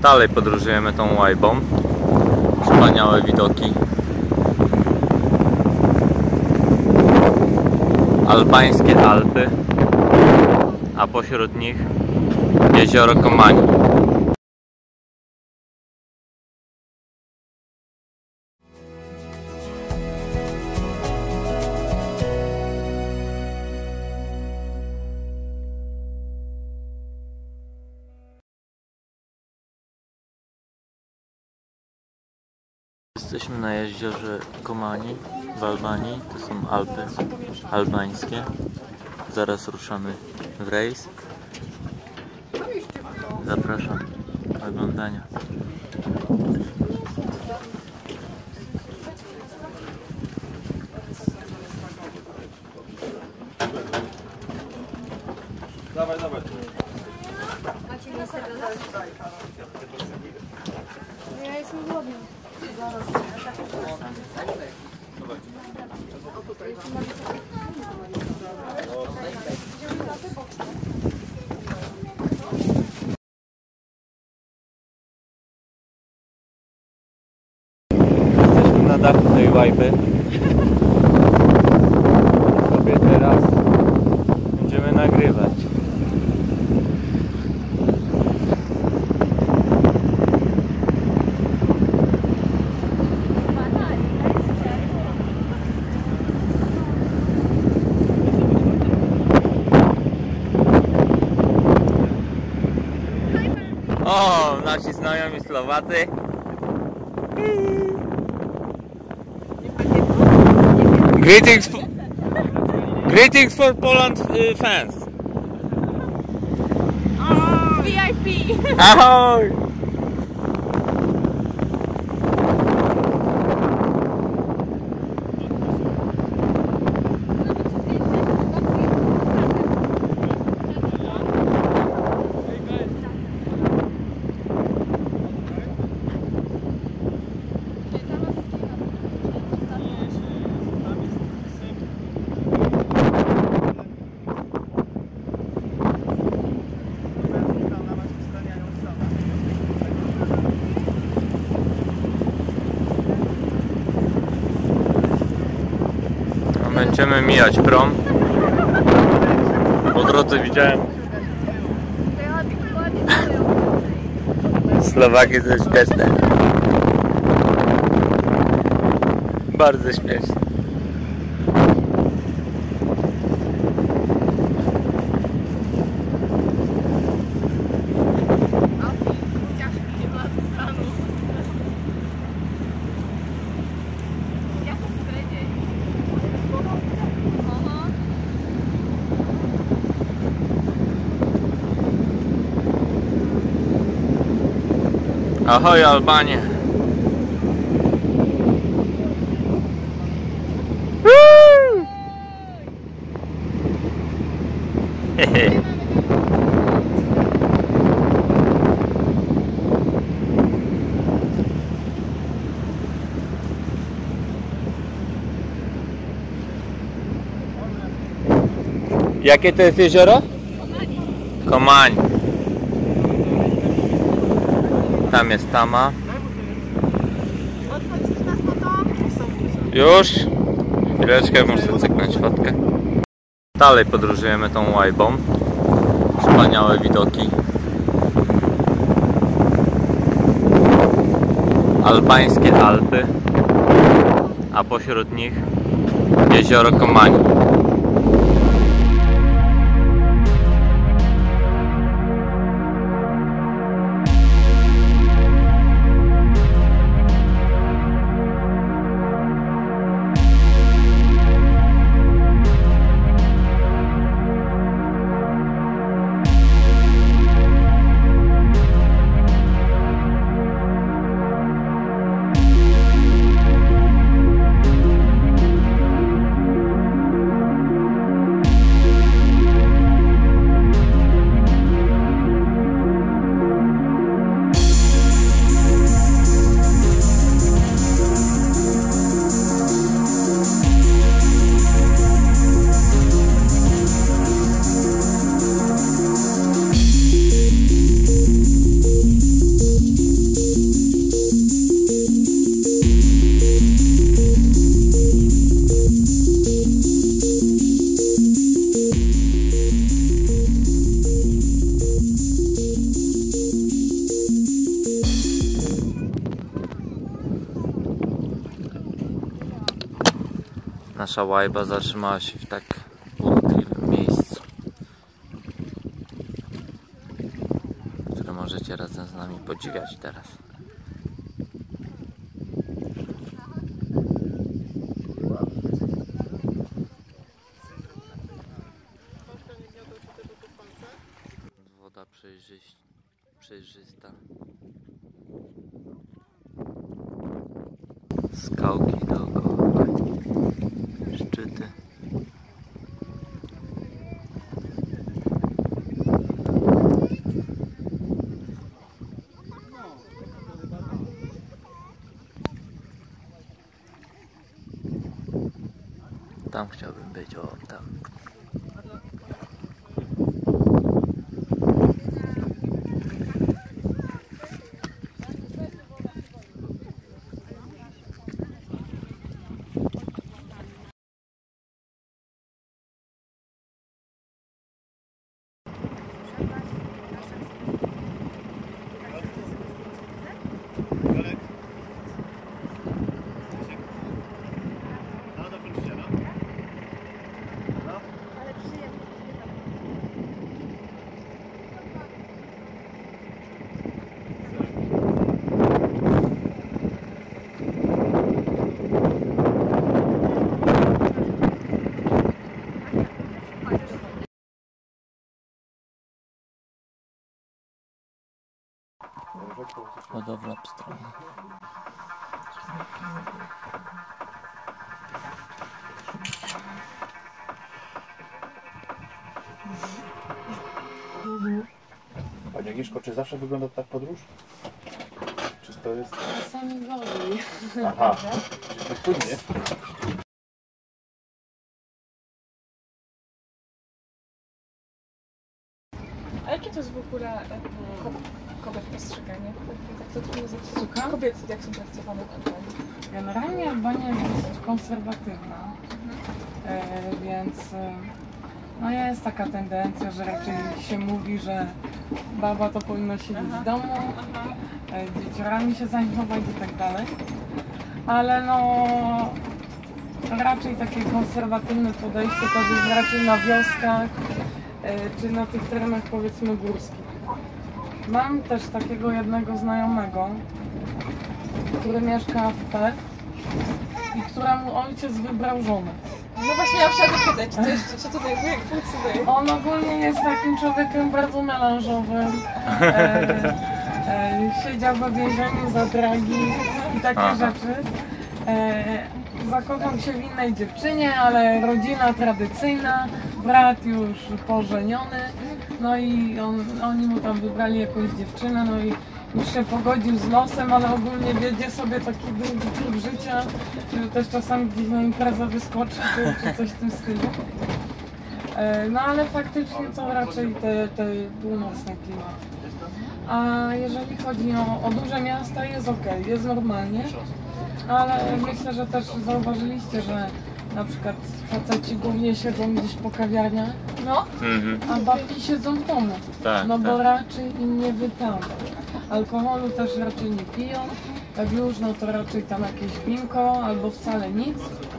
Dalej podróżujemy tą łajbą. Wspaniałe widoki. Albańskie Alpy, a pośród nich jezioro Komani. Jesteśmy na jeziorze Komani w Albanii. To są Alpy albańskie. Zaraz ruszamy w rejs. Zapraszam do oglądania. Dawaj, dawaj. Ja jestem głodny. Zaraz. Jesteśmy na dachu tej łajby. Sobie teraz będziemy nagrywać. O, nasi znajomi Słowacy. Greetings for Poland fans. VIP. Ahoj! Będziemy mijać prom. Po drodze widziałem Słowaki, to jest śmieszne. Bardzo śmieszne. Ahoj Albanie! Hehe. Jakie to jest jezioro? Komani. Tam jest Tama. Już? Chwileczkę, muszę cyknąć fotkę. Dalej podróżujemy tą łajbą. Wspaniałe widoki. Albańskie Alpy, a pośród nich jezioro Komani. Nasza łajba zatrzymała się w tak urokliwym miejscu, które możecie razem z nami podziwiać teraz. Woda przejrzysta. Skałki dookoła, szczyty. Tam chciałbym być, o tam. Hodowla pstroni. Pani Agnieszko, czy zawsze wygląda tak podróż? Czy to jest... Czasami gorzej. Aha, to płynnie. A jakie to jest w ogóle kobiet postrzeganie? Tak to trudno zacząć. Kobiety jak są traktowane w Albanii? Generalnie Albania jest dosyć konserwatywna, więc no jest taka tendencja, że raczej się mówi, że baba to powinna siedzieć w domu, dzieciorami się zajmować i tak dalej, ale no raczej takie konserwatywne podejście to jest raczej na wioskach czy na tych terenach powiedzmy górskich. Mam też takiego jednego znajomego, który mieszka w P i któremu ojciec wybrał żonę. No właśnie, ja chciałam zapytać, co tutaj jak funkcjonuje? On ogólnie jest takim człowiekiem bardzo melanżowym. Siedział w więzieniu za dragi i takie rzeczy. Zakochał się w innej dziewczynie, ale rodzina tradycyjna, brat już pożeniony. No i oni mu tam wybrali jakąś dziewczynę, no i już się pogodził z losem, ale ogólnie wiedzie sobie taki drugi tryb życia, żeby też czasami gdzieś na imprezę wyskoczyć czy coś w tym stylu. No ale faktycznie to raczej te północne klimaty. A jeżeli chodzi o duże miasta, jest ok, jest normalnie, ale myślę, że też zauważyliście, że na przykład faceci głównie siedzą gdzieś po kawiarniach, No? a babki siedzą w domu, Tak, no bo tak. raczej im nie wypada. Alkoholu też raczej nie piją, jak już, no to raczej tam jakieś winko albo wcale nic,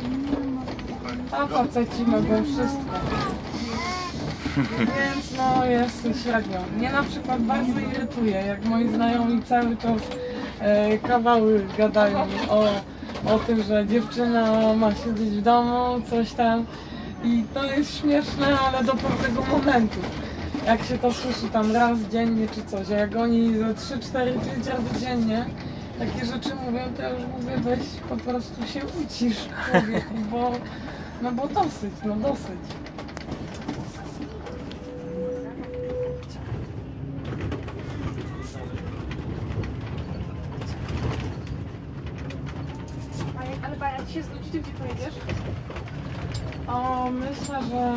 a faceci mogą wszystko. Więc no jest średnio. Mnie na przykład bardzo irytuje, jak moi znajomi cały czas kawały gadają o tym, że dziewczyna ma siedzieć w domu, coś tam. I to jest śmieszne, ale do pewnego momentu. Jak się to słyszy tam raz dziennie czy coś, a jak oni ze 3-4, 5 razy dziennie takie rzeczy mówią, to ja już mówię, weź po prostu się ucisz, człowieku, bo dosyć, no dosyć. Ale jak się znudzi, to gdzie pojedziesz? O, myślę, że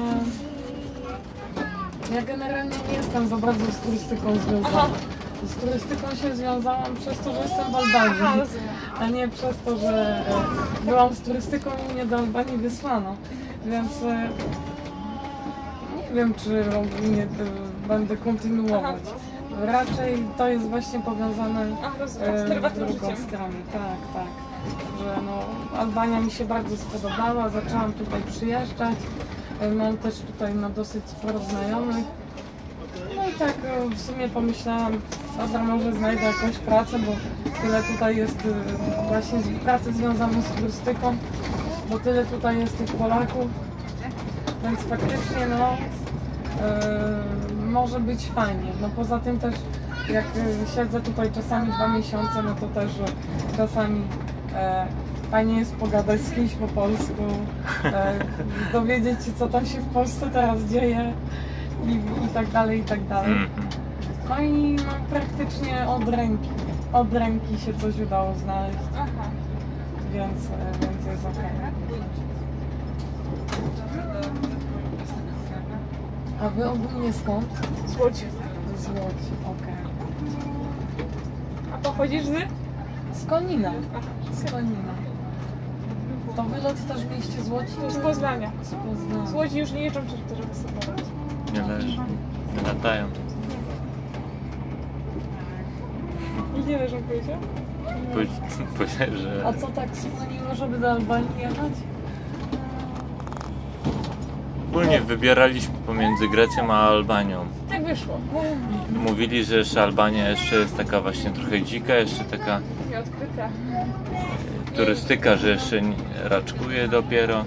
ja generalnie nie jestem za bardzo z turystyką związana. Aha. Z turystyką się związałam przez to, że jestem w Albanii, Aha, rozumiem. a nie przez to, że byłam z turystyką i mnie do Albanii wysłano. Więc nie wiem, czy ogólnie będę kontynuować. raczej to jest właśnie powiązane A, rozumiem, z prywatnym w drugą życiem. stronę. Tak. Że no, Albania mi się bardzo spodobała, zaczęłam tutaj przyjeżdżać. Mam też tutaj no, dosyć sporo znajomych. No i tak w sumie pomyślałam, dobra, może znajdę jakąś pracę, bo tyle tutaj jest właśnie pracy związanej z turystyką, bo tyle tutaj jest tych Polaków, więc faktycznie no może być fajnie. No poza tym też jak siedzę tutaj czasami 2 miesiące, no to też czasami fajnie jest pogadać z kimś po polsku, dowiedzieć się co tam się w Polsce teraz dzieje i tak dalej, i tak dalej. No i no, praktycznie od ręki się coś udało znaleźć, Aha. więc jest okej. A wy ogólnie skąd? Z Łodzi. Z Łodzi, okej. A pochodzisz z? Z Konina. Z Konina. To wylot też mieliście z Łodzi? Z Poznania. Z Poznania. Z Łodzi już nie jeżdżą czarterowe samoloty. Nie leży. Nie latają. I nie leżą, powiedział? Powiedziałem, że... A co tak skłoniło, żeby do Albanii jechać? Wspólnie wybieraliśmy pomiędzy Grecją a Albanią. Tak wyszło. Mówili, że jeszcze Albania jeszcze jest taka właśnie trochę dzika, jeszcze taka Nieodkryta. turystyka, że jeszcze raczkuje dopiero.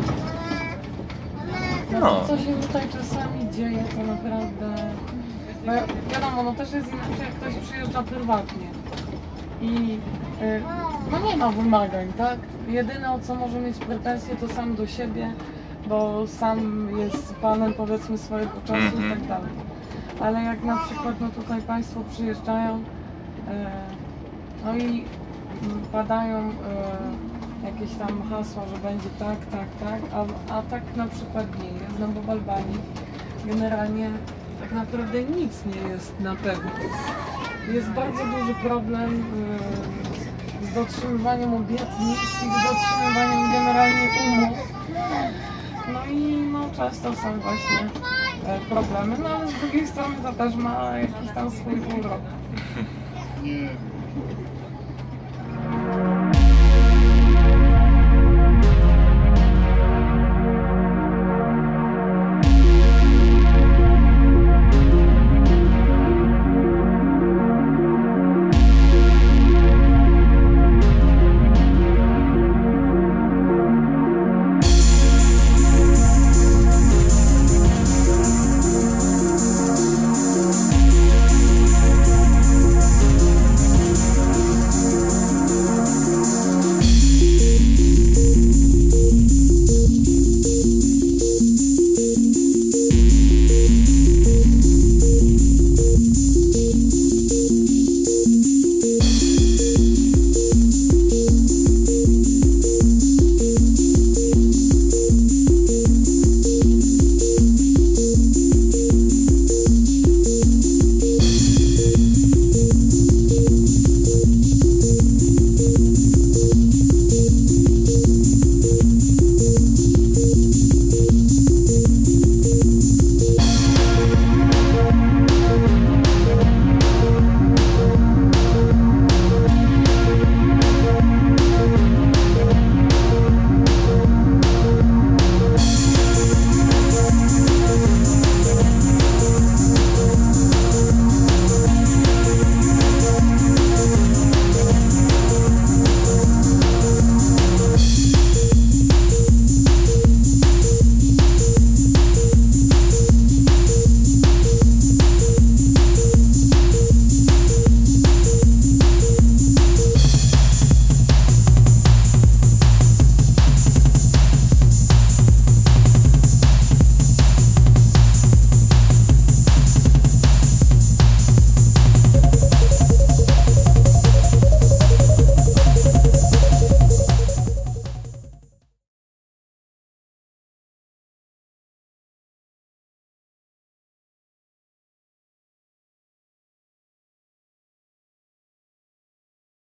No. Co się tutaj czasami dzieje, to naprawdę... No, wiadomo, no też jest inaczej, jak ktoś przyjeżdża prywatnie. I no nie ma wymagań, tak? Jedyne o co może mieć pretensje to sam do siebie, bo sam jest panem powiedzmy swojego czasu i tak dalej. Ale jak na przykład no tutaj Państwo przyjeżdżają no i padają jakieś tam hasła, że będzie tak, a tak na przykład nie jest, no bo w Albanii generalnie tak naprawdę nic nie jest na pewno. Jest bardzo duży problem z dotrzymywaniem obietnic i z dotrzymywaniem generalnie umów. No i no, często są właśnie problemy, no ale z drugiej strony to też ma jakiś tam swój urok.